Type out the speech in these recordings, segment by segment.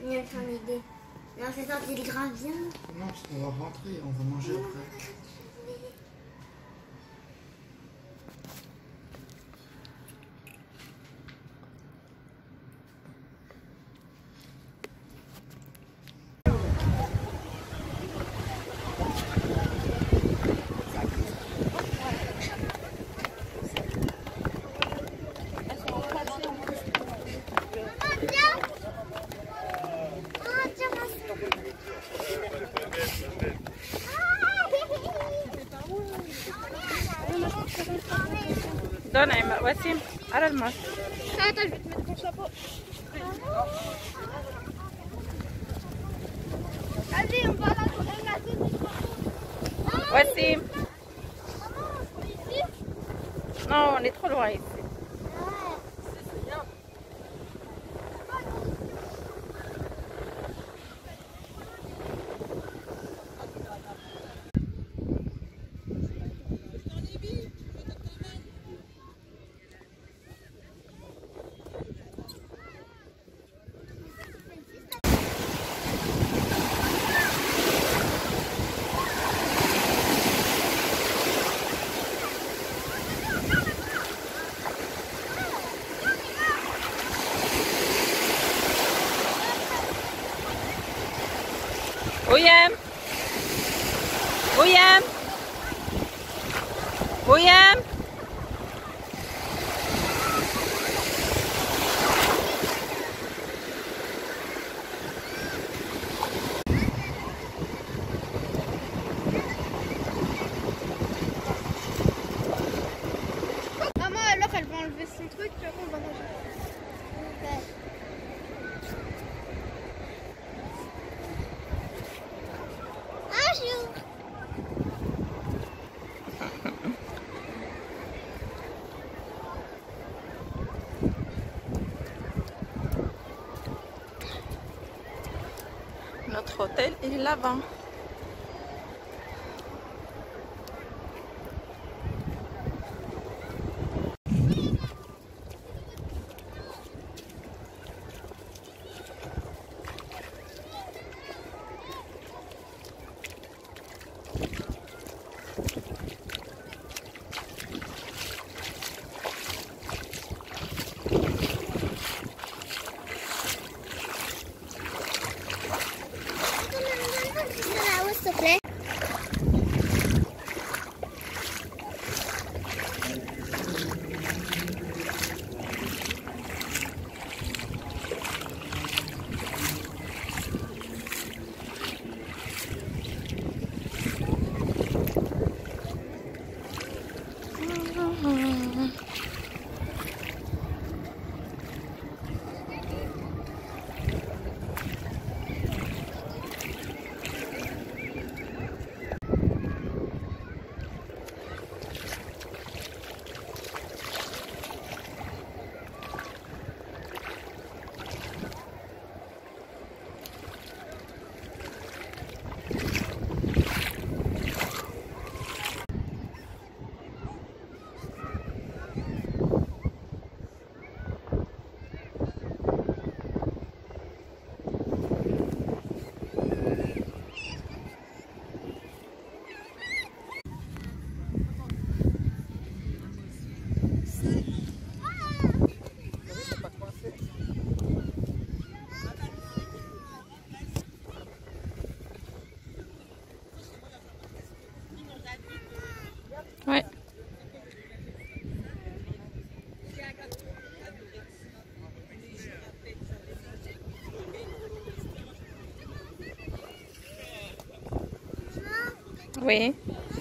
Il y a son idée. Non, c'est sorti le gravien. Non, parce qu'on va rentrer, on va manger après. Donne à Wassim, à le match. Attends, je vais te mettre ton chapeau. Vas-y, on va la Wassim. Non, on est trop loin ici. William! William! William! Maman, alors elle va enlever son truc, puis après on va manger. Notre hôtel est là-bas. S'il te plaît. Ouais. Oui.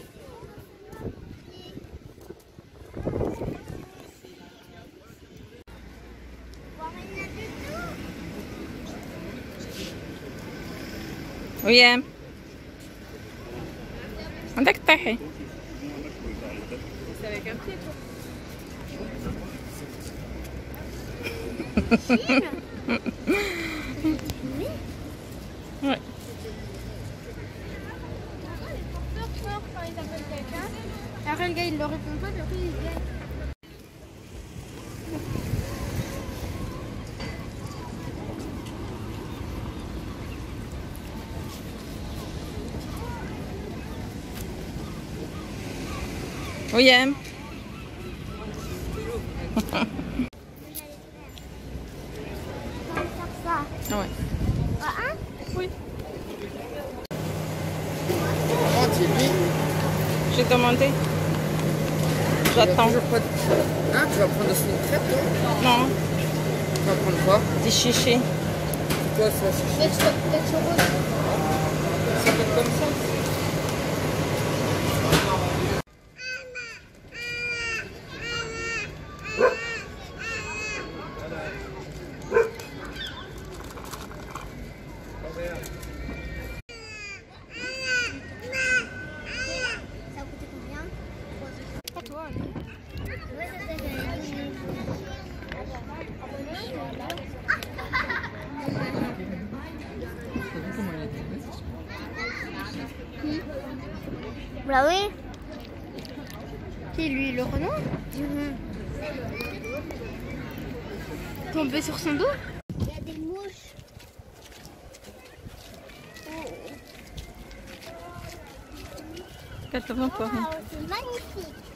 ويام عندك طاحي Ouais. Après le gars il leur répond pas, puis après il vient. Oui, M. Ça. Ah ouais. Hein? Oui. Ah, tu es lui. J'ai demandé. J'attends. Hein, tu vas prendre aussi une crêpe, toi? Non, Tu vas prendre quoi? des chichis. Quoi, ça, c'est Des churros. ça s'appelle comme ça? Ça a coûté combien? Pas toi. Ouais, bah oui. Qui lui, le renard? Tombé sur son dos? Il y a des mouches. Quel temps pour Wow, c'est magnifique.